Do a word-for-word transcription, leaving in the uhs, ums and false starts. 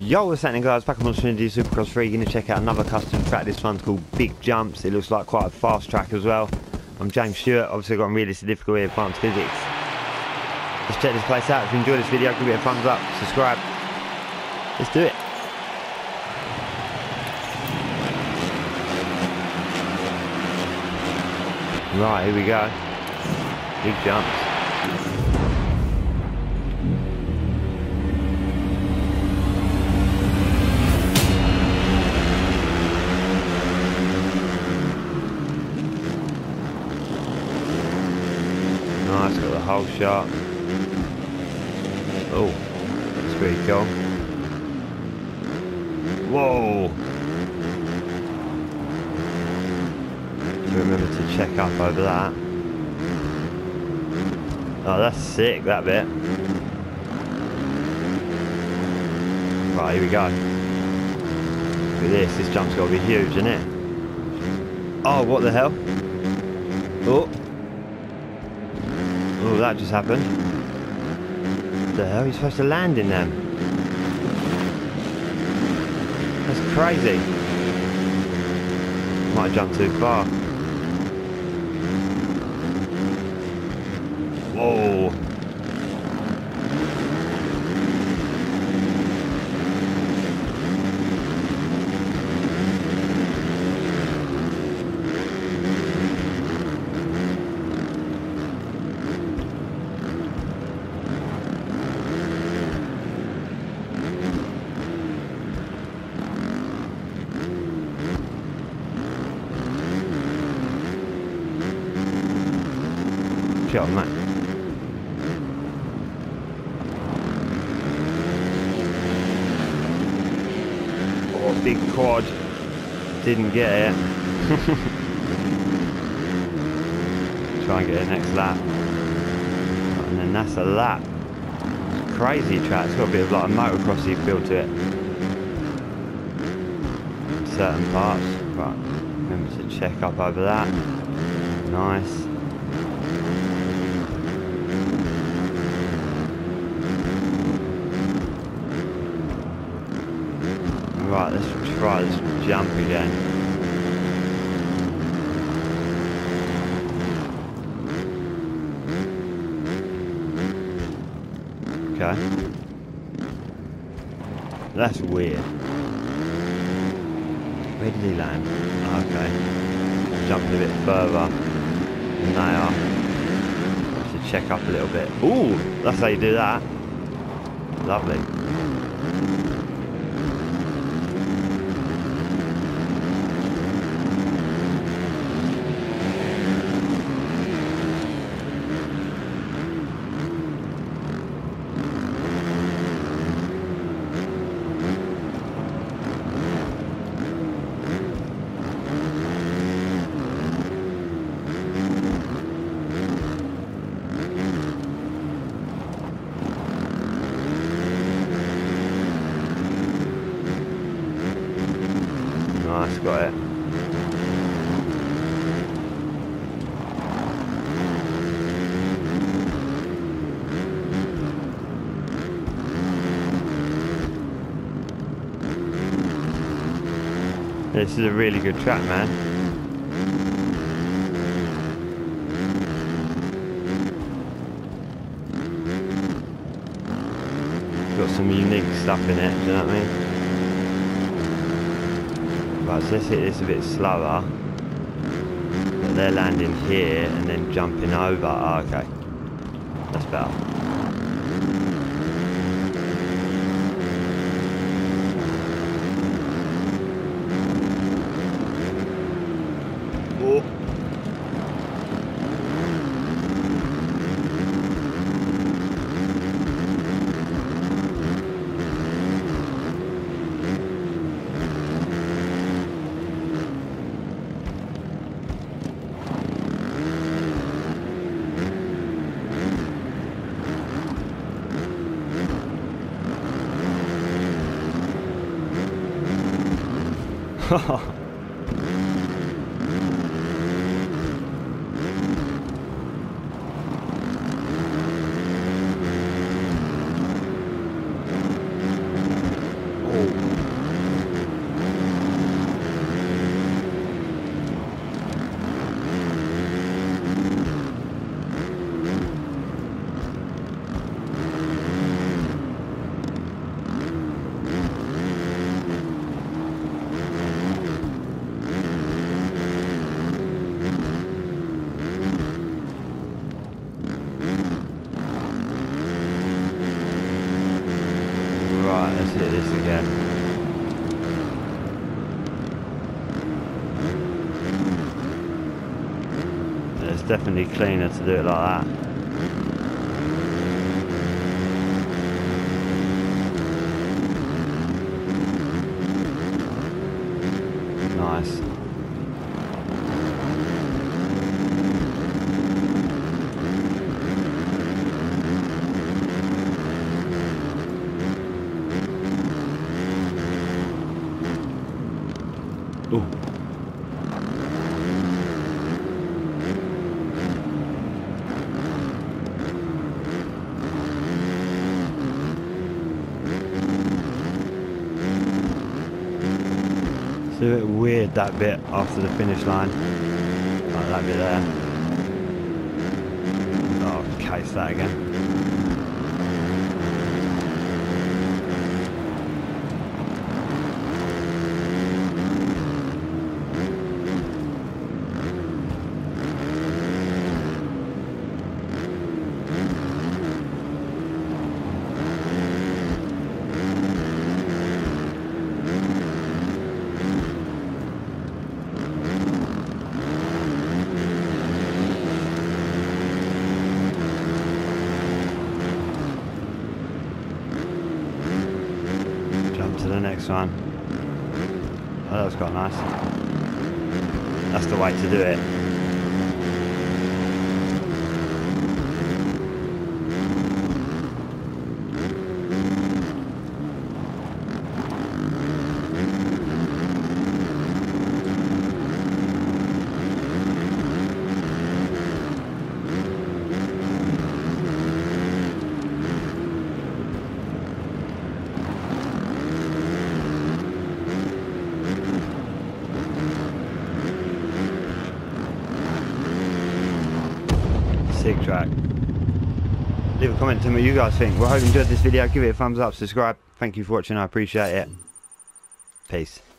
Yo, what's happening guys, back on Xfinity Supercross three, going to check out another custom track. This one's called Big Jumps. It looks like quite a fast track as well. I'm James Stewart, obviously got realistic difficulty, advanced physics. Let's check this place out. If you enjoyed this video, give it a thumbs up, subscribe. Let's do it. Right, here we go. Big jumps. Nice, got the whole shot. Oh, that's pretty cool. Whoa! So remember to check up over that. Oh, that's sick, that bit. Right, here we go. Look at this, this jump's got to be huge, isn't it? Oh, what the hell? Oh. Oh, that just happened. What the hell? You're supposed to land in them. That's crazy. Might have jumped too far. Whoa. Shot, man. Oh, big quad. Didn't get it. Try and get it next lap. And then that's a lap. It's a crazy track. It's got a bit of like a motocrossy feel to it. Certain parts. Right. Remember to check up over that. Nice. Right, let's try this jump again. Okay. That's weird. Where did he land? Okay. Jumping a bit further than they are. Should check up a little bit. Ooh, that's how you do that. Lovely. Nice, got it. This is a really good track, man. Got some unique stuff in it, do you know what I mean? Right, so let's hit this a bit slower. But they're landing here and then jumping over. Oh, okay. That's better. Oh. this again. It's definitely cleaner to do it like that. Nice. Ooh. It's a bit weird, that bit after the finish line. Like that bit there. Oh, case that again. To the next one. Oh, that was quite nice. That's the way to do it. Sick track. Leave a comment to me what you guys think. Well, I hope you enjoyed this video. Give it a thumbs up, subscribe. Thank you for watching. I appreciate it. Peace.